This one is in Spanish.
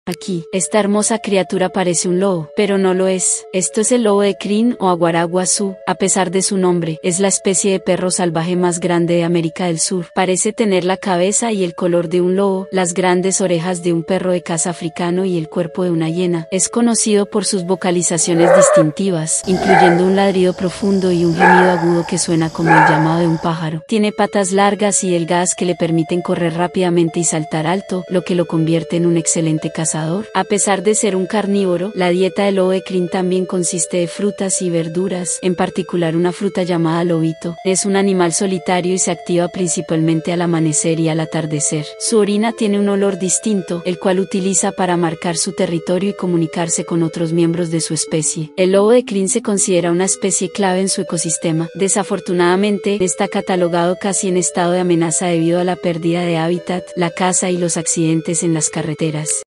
Aquí, esta hermosa criatura parece un lobo, pero no lo es. Esto es el lobo de crin o aguaraguazú. A pesar de su nombre, es la especie de perro salvaje más grande de América del Sur. Parece tener la cabeza y el color de un lobo, las grandes orejas de un perro de caza africano y el cuerpo de una hiena. Es conocido por sus vocalizaciones distintivas, incluyendo un ladrido profundo y un gemido agudo que suena como el llamado de un pájaro. Tiene patas largas y delgadas que le permiten correr rápidamente y saltar alto, lo que lo convierte en un excelente cazador. A pesar de ser un carnívoro, la dieta del lobo de crin también consiste de frutas y verduras, en particular una fruta llamada lobito. Es un animal solitario y se activa principalmente al amanecer y al atardecer. Su orina tiene un olor distinto, el cual utiliza para marcar su territorio y comunicarse con otros miembros de su especie. El lobo de crin se considera una especie clave en su ecosistema. Desafortunadamente, está catalogado casi en estado de amenaza debido a la pérdida de hábitat, la caza y los accidentes en las carreteras.